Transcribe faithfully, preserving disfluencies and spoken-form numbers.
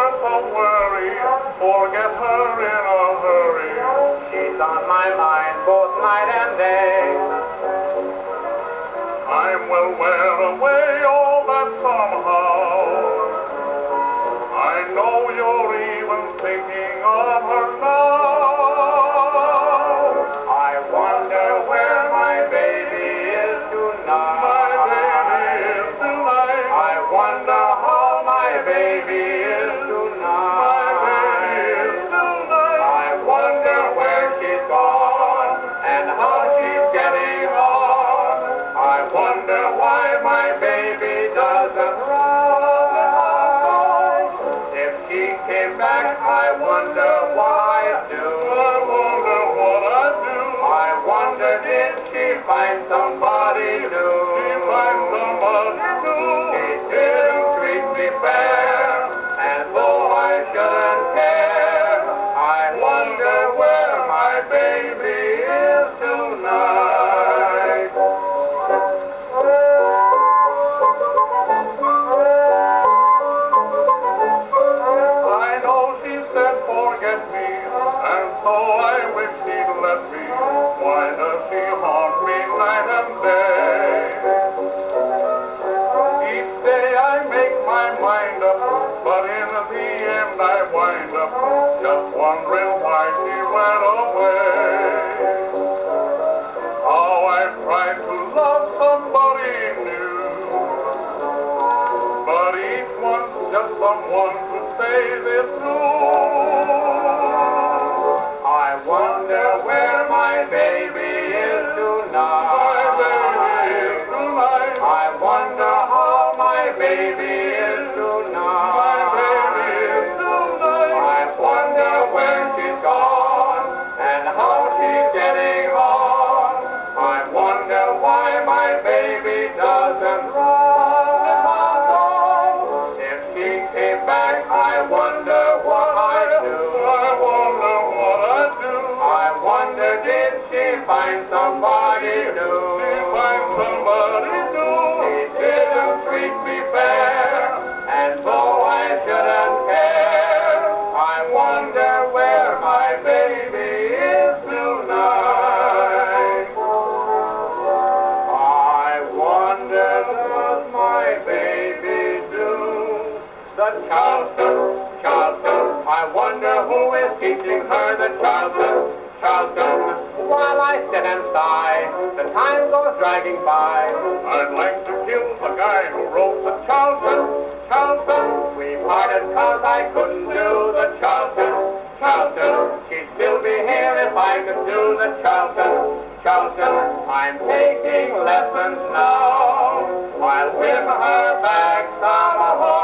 worth a worry, forget her in a hurry. She's on my mind both night and day. Time will wear away all that somehow. I know you're even thinking of her now. I wonder where my baby is tonight. My baby is tonight. I wonder how my baby is tonight. My baby is tonight. I wonder where she's gone and how she's getting on. I wonder why my baby doesn't run. If she came back, I wonder what I'd do. I wonder what I'd do. I wonder did she find somebody new? She find somebody new. She didn't treat me fair, and though I shouldn't care, I wonder where my baby is tonight. I know she said forget me, and so I wish she'd let me. Why does she haunt me night and day? Each day I make my mind up, but in the end I wind up just wondering why she went away. How I've tried to love somebody new, but each one's just someone to say this through. I wonder where my baby is tonight. My baby is tonight. I wonder how my baby is tonight. My baby is tonight. I wonder where she's gone and how she's getting on. I wonder why my baby doesn't run. If she came back, I wonder what I'd do. I wonder what I'd do. I wonder did she find somebody new? She find somebody new. She didn't treat me fair, and though I shouldn't care, I wonder where my baby is tonight. I wonder does my baby do the Charleston, Charleston? I wonder who is teaching her the Charleston, Charleston. While I sit and sigh, the time goes dragging by. I'd like to kill the guy who wrote the Charleston, Charleston. We parted cause I couldn't do the Charleston, Charleston. She'd still be here if I could do the Charleston, Charleston. I'm taking lessons now. I'll win her back somehow.